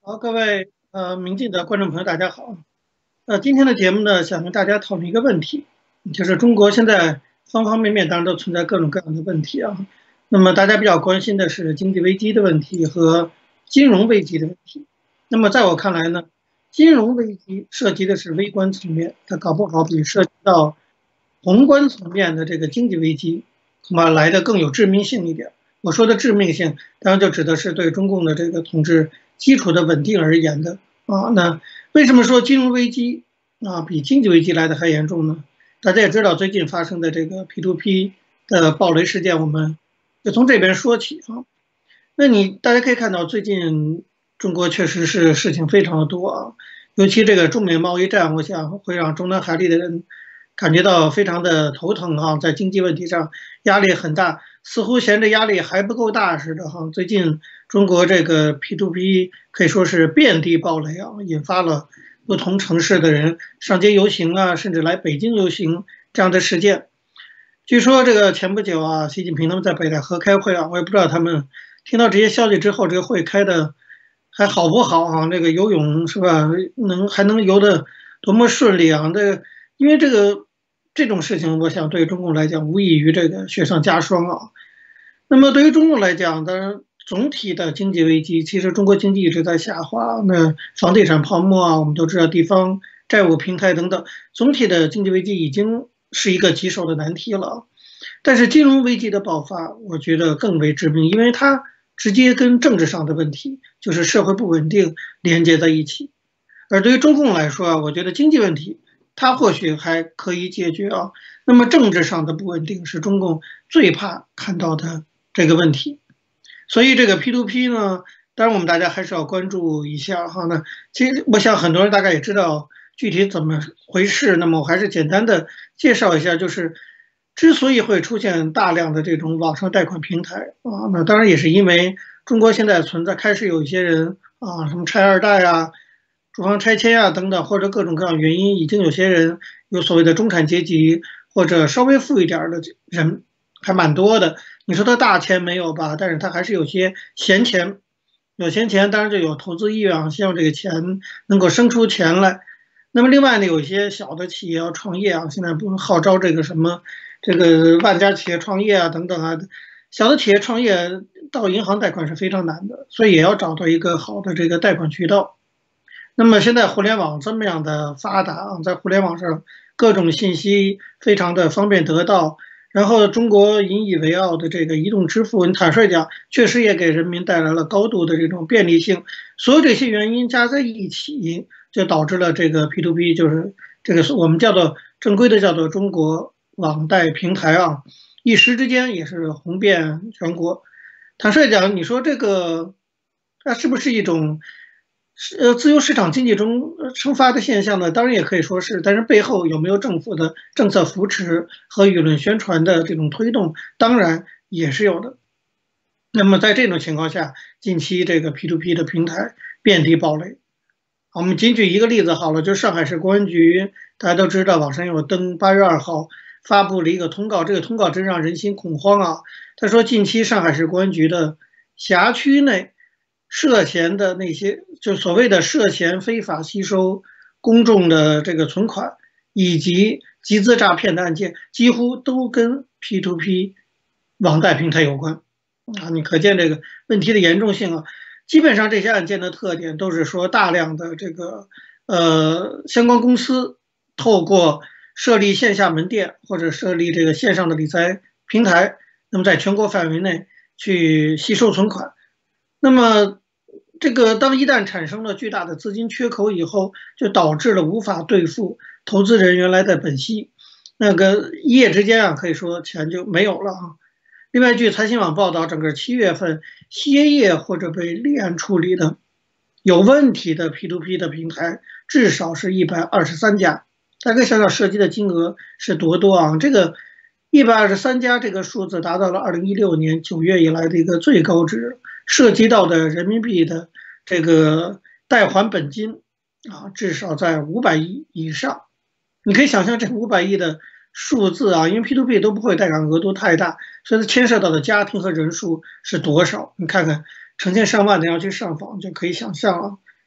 好，各位民进的观众朋友，大家好。今天的节目呢，想跟大家讨论一个问题，就是中国现在方方面面当然都存在各种各样的问题啊。那么大家比较关心的是经济危机的问题和金融危机的问题。那么在我看来呢，金融危机涉及的是微观层面，它搞不好比涉及到宏观层面的这个经济危机恐怕来的更有致命性一点。我说的致命性，当然就指的是对中共的这个统治基础的稳定而言的啊。那为什么说金融危机比经济危机来的还严重呢？大家也知道，最近发生的这个 P2P 的暴雷事件，我们就从这边说起啊。那大家可以看到，最近中国确实是事情非常的多啊，尤其这个中美贸易战，我想会让中南海里的人感觉到非常的头疼哈，在经济问题上压力很大，似乎嫌这压力还不够大似的哈。最近中国这个 P2P 可以说是遍地暴雷啊，引发了不同城市的人上街游行啊，甚至来北京游行这样的事件。据说这个前不久啊，习近平他们在北戴河开会啊，我也不知道他们听到这些消息之后，这个会开的还好不好啊？这个游泳是吧？还能游的多么顺利啊？因为这种事情，我想对中共来讲，无异于这个雪上加霜啊。那么对于中共来讲，当然总体的经济危机，其实中国经济一直在下滑。那房地产泡沫啊，我们都知道，地方债务平台等等，总体的经济危机已经是一个棘手的难题了。但是金融危机的爆发，我觉得更为致命，因为它直接跟政治上的问题，就是社会不稳定连接在一起。而对于中共来说啊，我觉得经济问题它或许还可以解决啊，那么政治上的不稳定是中共最怕看到的这个问题。所以这个 P2P 呢，当然我们大家还是要关注一下哈。那其实我想很多人大概也知道具体怎么回事，那么我还是简单的介绍一下，就是之所以会出现大量的这种网上贷款平台啊，那当然也是因为中国现在开始有一些人啊，什么拆二代啊、住房拆迁啊等等，或者各种各样原因，已经有些人有所谓的中产阶级或者稍微富一点儿的人还蛮多的。你说他大钱没有吧，但是他还是有些闲钱，有闲钱当然就有投资意愿啊，希望这个钱能够生出钱来。那么另外呢，有一些小的企业要创业啊，现在不是号召这个什么这个万家企业创业啊等等啊，小的企业创业到银行贷款是非常难的，所以也要找到一个好的这个贷款渠道。那么现在互联网这么样的发达啊，在互联网上各种信息非常的方便得到，然后中国引以为傲的这个移动支付，你坦率讲，确实也给人民带来了高度的这种便利性。所有这些原因加在一起，就导致了这个 P2P，就是这个是我们叫做正规的叫做中国网贷平台啊，一时之间也是红遍全国。坦率讲，你说这个，它是不是一种自由市场经济中生发的现象呢？当然也可以说是，但是背后有没有政府的政策扶持和舆论宣传的这种推动，当然也是有的。那么在这种情况下，近期这个 P2P 的平台遍地爆雷。我们仅举一个例子好了，就上海市公安局，大家都知道，网上有登8月2号发布了一个通告，这个通告真让人心恐慌啊。他说，近期上海市公安局的辖区内涉嫌的那些，就所谓的涉嫌非法吸收公众的这个存款以及集资诈骗的案件，几乎都跟 P2P 网贷平台有关啊。你可见这个问题的严重性啊。基本上这些案件的特点都是说，大量的这个相关公司透过设立线下门店或者设立这个线上的理财平台，那么在全国范围内去吸收存款。那么这个当一旦产生了巨大的资金缺口以后，就导致了无法兑付投资人原来的本息，那个一夜之间啊，可以说钱就没有了啊。另外，据财新网报道，整个7月份歇业或者被立案处理的有问题的 P2P 的平台至少是123家，大家可以想想涉及的金额是多啊？这个123家这个数字达到了2016年9月以来的一个最高值，涉及到的人民币的这个贷还本金啊，至少在500亿以上。你可以想象这500亿的数字啊，因为 P2P 都不会贷款额度太大，所以它牵涉到的家庭和人数是多少？你看看成千上万的要去上访，就可以想象了。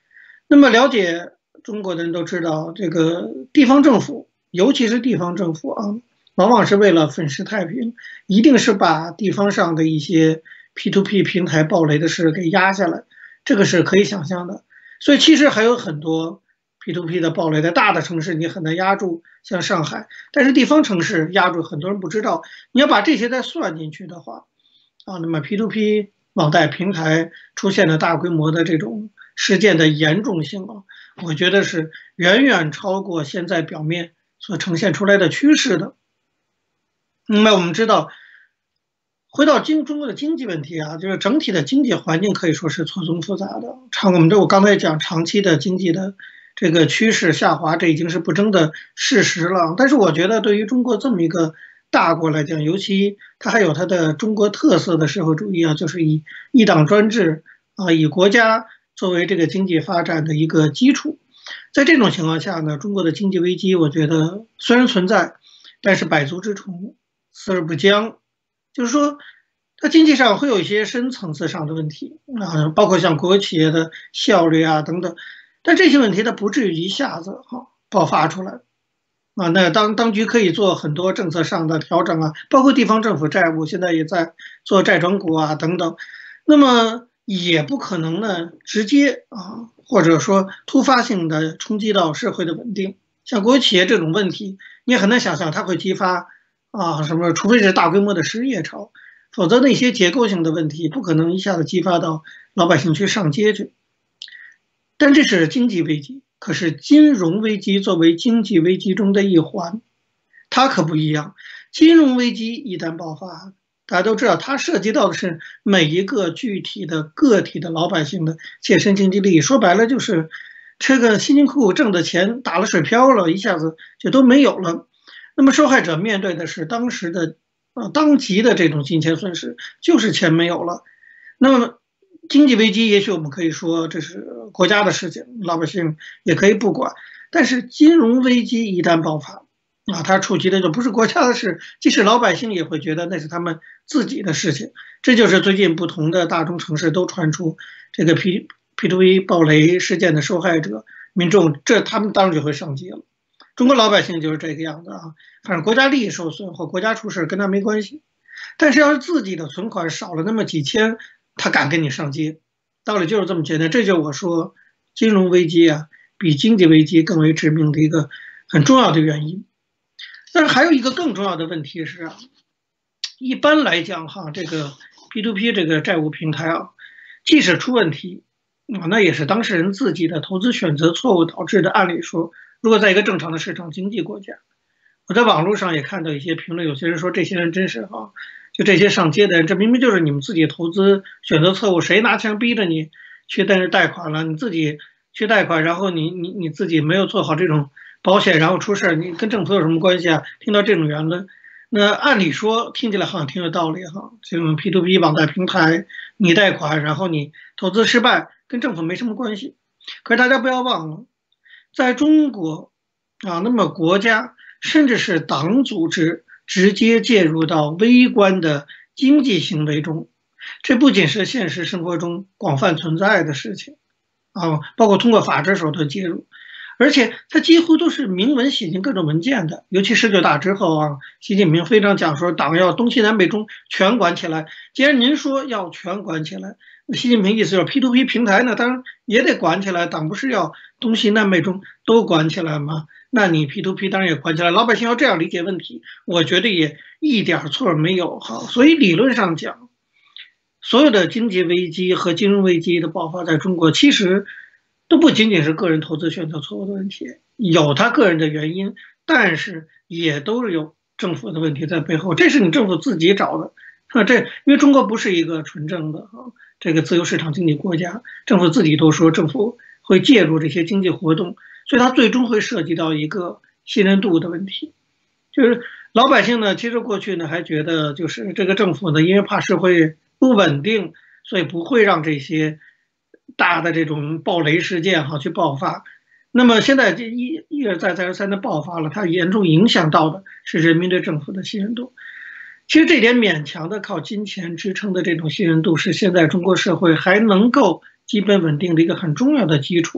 那么了解中国的人都知道，这个地方政府，尤其是地方政府啊，往往是为了粉饰太平，一定是把地方上的一些 P2P 平台暴雷的事给压下来，这个是可以想象的。所以其实还有很多 P2P 的暴雷，在大的城市你很难压住，像上海，但是地方城市压住，很多人不知道。你要把这些再算进去的话，那么 P2P 网贷平台出现了大规模的这种事件的严重性我觉得是远远超过现在表面所呈现出来的趋势的。那么我们知道，回到中国的经济问题就是整体的经济环境可以说是错综复杂的。我刚才讲长期的经济的这个趋势下滑，这已经是不争的事实了。但是我觉得对于中国这么一个大国来讲，尤其它还有它的中国特色的社会主义就是以一党专制以国家作为这个经济发展的一个基础。在这种情况下呢，中国的经济危机，我觉得虽然存在，但是百足之虫，死而不僵。就是说，它经济上会有一些深层次上的问题包括像国有企业的效率等等。但这些问题它不至于一下子爆发出来那当局可以做很多政策上的调整包括地方政府债务现在也在做债转股等等。那么也不可能呢直接或者说突发性的冲击到社会的稳定。像国有企业这种问题，你也很难想象它会激发什么，除非是大规模的失业潮，否则那些结构性的问题不可能一下子激发到老百姓去上街去。但这是经济危机，可是金融危机作为经济危机中的一环，它可不一样。金融危机一旦爆发，大家都知道，它涉及到的是每一个具体的个体的老百姓的切身经济利益。说白了，就是这个辛辛苦苦挣的钱打了水漂了，一下子就都没有了。那么受害者面对的是当时的当即的这种金钱损失，就是钱没有了。那么经济危机，也许我们可以说这是国家的事情，老百姓也可以不管。但是金融危机一旦爆发，它触及的就不是国家的事，即使老百姓也会觉得那是他们自己的事情。这就是最近不同的大中城市都传出这个 P2P 暴雷事件的受害者民众，他们当然就会上街了。中国老百姓就是这个样子反正国家利益受损或国家出事跟他没关系。但是要是自己的存款少了那么几千，他敢跟你上街，道理就是这么简单。这就是我说金融危机比经济危机更为致命的一个很重要的原因。但是还有一个更重要的问题是一般来讲这个 P2P 这个债务平台即使出问题那也是当事人自己的投资选择错误导致的。按理说，如果在一个正常的市场经济国家，我在网络上也看到一些评论，有些人说这些人真是就这些上街的人，这明明就是你们自己投资选择错误，谁拿钱逼着你去在那贷款了？你自己去贷款，然后你自己没有做好这种保险，然后出事，你跟政府有什么关系听到这种言论，那按理说听起来好像挺有道理这种 P2P 网贷平台，你贷款，然后你投资失败，跟政府没什么关系。可是大家不要忘了，在中国那么国家甚至是党组织直接介入到微观的经济行为中，这不仅是现实生活中广泛存在的事情包括通过法治手段介入，而且它几乎都是明文写进各种文件的。尤其19大之后习近平非常讲说，党要东西南北中全管起来。既然您说要全管起来，习近平意思就是 P2P 平台呢，当然也得管起来。党不是要东西南北中都管起来吗？那你 P2P 当然也管起来。老百姓要这样理解问题，我觉得也一点错没有所以理论上讲，所有的经济危机和金融危机的爆发在中国，其实都不仅仅是个人投资选择错误的问题，有他个人的原因，但是也都是有政府的问题在背后。这是你政府自己找的因为中国不是一个纯正的这个自由市场经济国家，政府自己都说政府会介入这些经济活动，所以它最终会涉及到一个信任度的问题。就是老百姓呢，其实过去呢还觉得就是这个政府呢，因为怕社会不稳定，所以不会让这些大的这种暴雷事件去爆发。那么现在这一而再再而三的爆发了，它严重影响到的是人民对政府的信任度。其实这点勉强的靠金钱支撑的这种信任度，是现在中国社会还能够基本稳定的一个很重要的基础。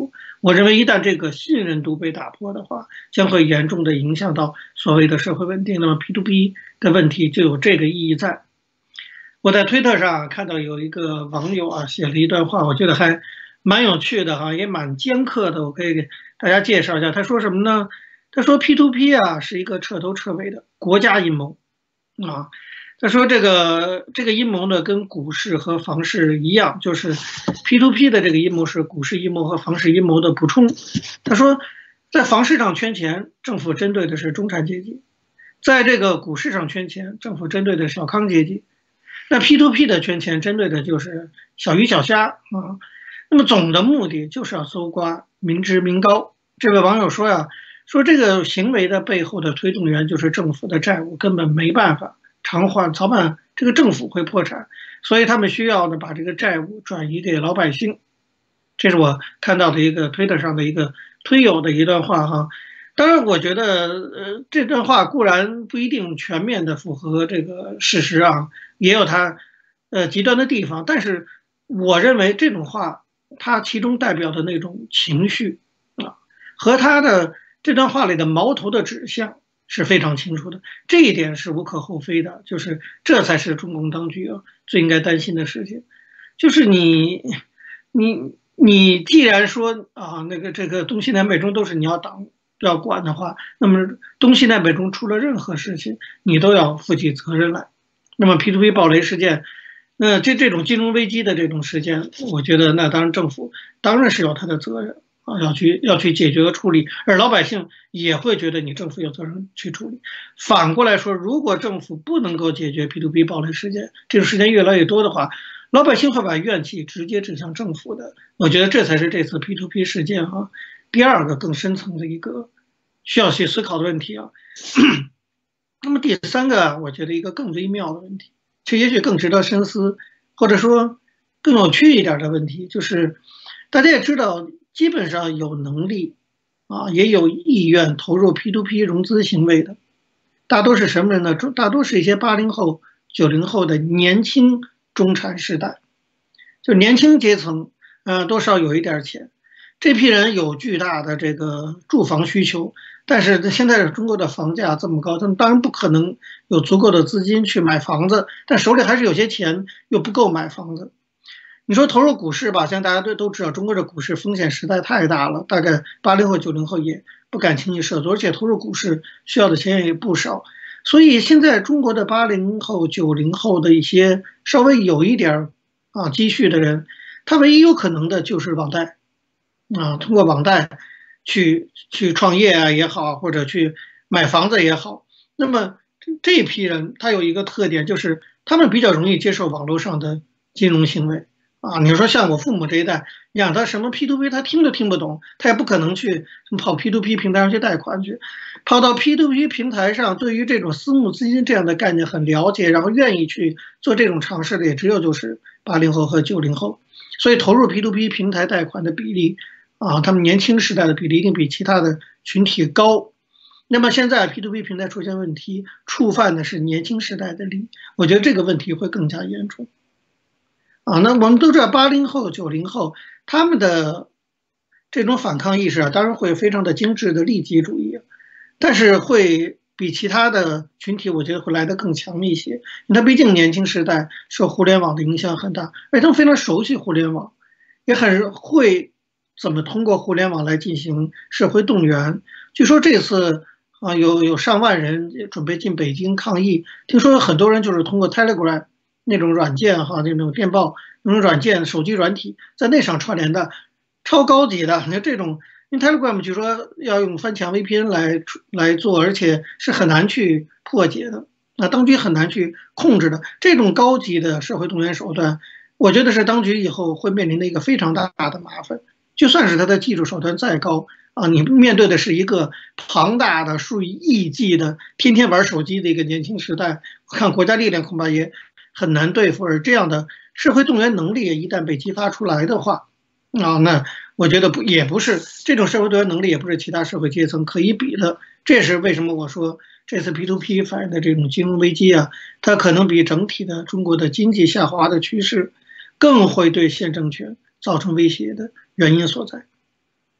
我认为一旦这个信任度被打破的话，将会严重的影响到所谓的社会稳定。那么 P2P 的问题就有这个意义在。我在推特上看到有一个网友啊写了一段话，我觉得还蛮有趣的哈，也蛮尖刻的。我可以给大家介绍一下，他说什么呢？他说 P2P 啊是一个彻头彻尾的国家阴谋啊。他说这个阴谋呢，跟股市和房市一样，就是 P2P 的这个阴谋是股市阴谋和房市阴谋的补充。他说，在房市上圈钱，政府针对的是中产阶级；在这个股市上圈钱，政府针对的是小康阶级。那 P2P 的圈钱针对的就是小鱼小虾啊。那么总的目的就是要搜刮民脂民膏。这位网友说呀，说这个行为的背后的推动源就是政府的债务，根本没办法偿还，早晚这个政府会破产，所以他们需要呢把这个债务转移给老百姓。这是我看到的一个推特上的一个推友的一段话哈。当然，我觉得这段话固然不一定全面的符合这个事实啊，也有它极端的地方，但是我认为这种话它其中代表的那种情绪啊，和他的这段话里的矛头的指向是非常清楚的，这一点是无可厚非的，就是这才是中共当局最应该担心的事情，就是你既然说啊，那个这个东西南北中都是你要管的话，那么东西南北中出了任何事情，你都要负起责任来。那么 P2P 暴雷事件，那这种金融危机的这种事件，我觉得那当然政府当然是有他的责任啊，要去解决和处理，而老百姓也会觉得你政府有责任去处理。反过来说，如果政府不能够解决 P2P 暴雷事件，这种事件越来越多的话，老百姓会把怨气直接指向政府的。我觉得这才是这次 P2P 事件第二个更深层的一个需要去思考的问题啊。那么第三个，我觉得一个更微妙的问题，却也许更值得深思，或者说更有趣一点的问题，就是大家也知道，基本上有能力也有意愿投入 P2P 融资行为的，大多是什么人呢？大多是一些80后、90后的年轻中产世代，就年轻阶层，多少有一点钱。这批人有巨大的这个住房需求，但是现在中国的房价这么高，他们当然不可能有足够的资金去买房子，但手里还是有些钱，又不够买房子。你说投入股市吧，现在大家都知道，中国的股市风险实在太大了，大概80后、90后也不敢轻易涉足，而且投入股市需要的钱也不少。所以现在中国的80后、90后的一些稍微有一点积蓄的人，他唯一有可能的就是网贷。通过网贷去创业也好，或者去买房子也好，那么这批人他有一个特点，就是他们比较容易接受网络上的金融行为你说像我父母这一代，养他什么 P2P 他听都听不懂，他也不可能去跑 P2P 平台上去贷款去，跑到 P2P 平台上，对于这种私募资金这样的概念很了解，然后愿意去做这种尝试的，也只有就是80后和90后，所以投入 P2P 平台贷款的比例他们年轻时代的比例一定比其他的群体高。那么现在 P2P 平台出现问题，触犯的是年轻时代的利益，我觉得这个问题会更加严重。那我们都知道80后、90后他们的这种反抗意识当然会非常的精致的利己主义，但是会比其他的群体，我觉得会来得更强一些。他毕竟年轻时代受互联网的影响很大，而且他们非常熟悉互联网，也很会怎么通过互联网来进行社会动员。据说这次有上万人准备进北京抗议，听说有很多人就是通过 Telegram 那种软件那种电报那种软件手机软体在那上串联的，超高级的。那这种因为 Telegram 据说要用翻墙 VPN 来做，而且是很难去破解的，当局很难去控制的。这种高级的社会动员手段，我觉得是当局以后会面临的一个非常大的麻烦。就算是他的技术手段再高你面对的是一个庞大的数以亿计的天天玩手机的一个年轻时代，我看国家力量恐怕也很难对付。而这样的社会动员能力一旦被激发出来的话那我觉得也不是这种社会动员能力，也不是其他社会阶层可以比的。这也是为什么我说这次 P2P 反映的这种金融危机它可能比整体的中国的经济下滑的趋势更会对现政权造成威胁的原因所在。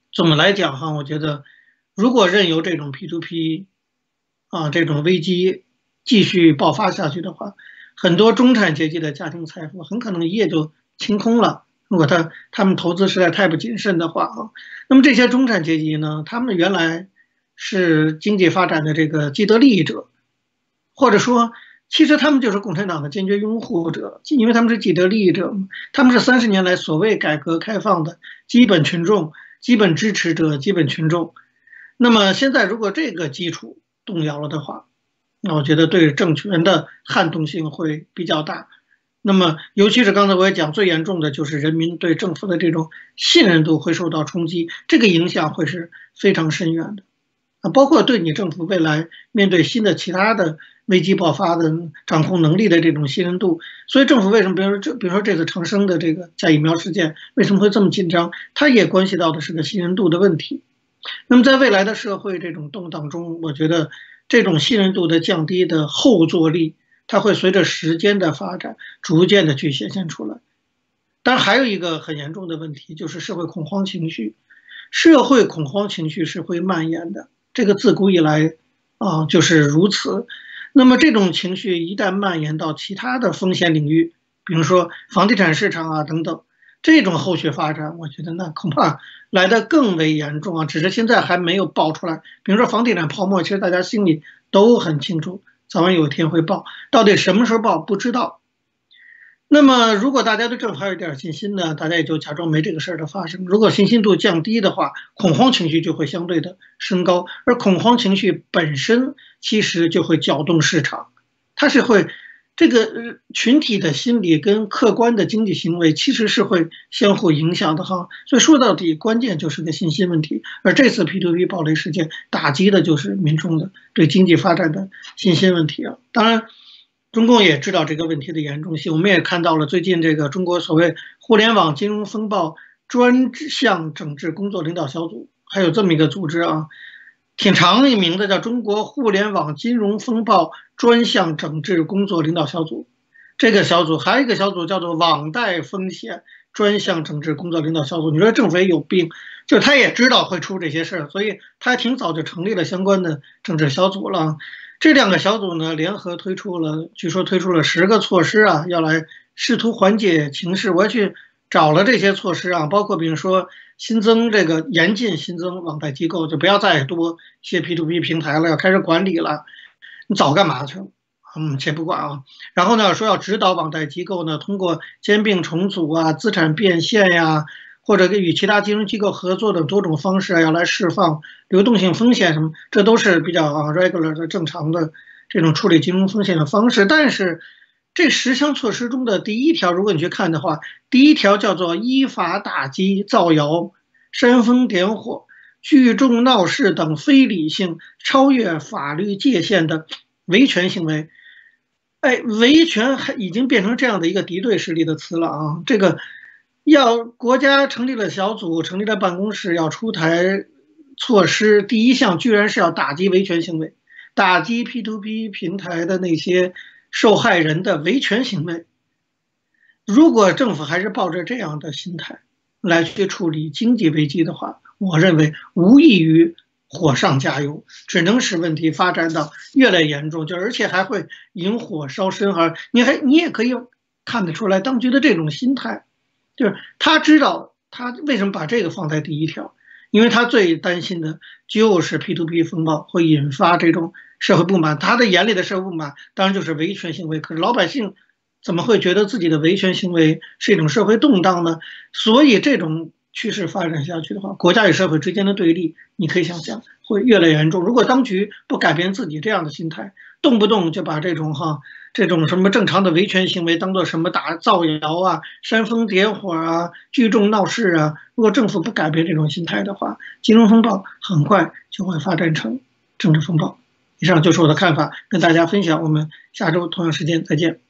总的来讲哈，我觉得如果任由这种 P2P 这种危机继续爆发下去的话，很多中产阶级的家庭财富很可能一夜就清空了。如果他们投资实在太不谨慎的话那么这些中产阶级呢，他们原来是经济发展的这个既得利益者，或者说，其实他们就是共产党的坚决拥护者，因为他们是既得利益者，他们是30年来所谓改革开放的基本群众、基本支持者、基本群众。那么现在如果这个基础动摇了的话，那我觉得对政权的撼动性会比较大。那么，尤其是刚才我也讲，最严重的就是人民对政府的这种信任度会受到冲击，这个影响会是非常深远的。包括对你政府未来面对新的其他的危机爆发的掌控能力的这种信任度，所以政府为什么比如说这次长生的这个假疫苗事件为什么会这么紧张？它也关系到的是个信任度的问题。那么在未来的社会这种动荡中，我觉得这种信任度的降低的后坐力，它会随着时间的发展逐渐的去显现出来。当然，还有一个很严重的问题就是社会恐慌情绪，社会恐慌情绪是会蔓延的。这个自古以来就是如此。那么这种情绪一旦蔓延到其他的风险领域，比如说房地产市场等等，这种后续发展，我觉得那恐怕来得更为严重只是现在还没有爆出来。比如说房地产泡沫，其实大家心里都很清楚，早晚有一天会爆，到底什么时候爆不知道。那么，如果大家对政府还有一点信心呢，大家也就假装没这个事儿的发生。如果信心度降低的话，恐慌情绪就会相对的升高，而恐慌情绪本身其实就会搅动市场，它是会这个群体的心理跟客观的经济行为其实是会相互影响的所以说到底，关键就是个信心问题。而这次 P2P 暴雷事件打击的就是民众的对经济发展的信心问题当然。中共也知道这个问题的严重性，我们也看到了最近这个中国所谓互联网金融风暴专项整治工作领导小组，还有这么一个组织挺长一名字叫中国互联网金融风暴专项整治工作领导小组。这个小组还有一个小组叫做网贷风险专项整治工作领导小组。你说政府也有病，就是他也知道会出这些事儿，所以他挺早就成立了相关的整治小组了。这两个小组呢，联合据说推出了10个措施要来试图缓解情势。我也去找了这些措施包括比如说严禁新增网贷机构，就不要再多些 P2P 平台了，要开始管理了。你早干嘛去？先不管然后呢，说要指导网贷机构呢，通过兼并重组资产变现或者与其他金融机构合作的多种方式要来释放流动性风险什么，这都是比较regular 的正常的这种处理金融风险的方式。但是这10项措施中的第1条，如果你去看的话，第1条叫做依法打击造谣、煽风点火、聚众闹事等非理性、超越法律界限的维权行为。维权已经变成这样的一个敌对势力的词了这个。国家成立了小组，成立了办公室，要出台措施。第1项居然是要打击维权行为，打击 P2P 平台的那些受害人的维权行为。如果政府还是抱着这样的心态来去处理经济危机的话，我认为无异于火上加油，只能使问题发展到越来越严重，而且还会引火烧身。你也可以看得出来，当局的这种心态。就是他知道他为什么把这个放在第1条，因为他最担心的就是 P2P 风暴会引发这种社会不满。他的眼里的社会不满当然就是维权行为，可是老百姓怎么会觉得自己的维权行为是一种社会动荡呢？所以这种趋势发展下去的话，国家与社会之间的对立，你可以想象会越来越严重。如果当局不改变自己这样的心态，动不动就把这种什么正常的维权行为当做什么造谣煽风点火聚众闹事如果政府不改变这种心态的话，金融风暴很快就会发展成政治风暴。以上就是我的看法，跟大家分享。我们下周同样时间再见。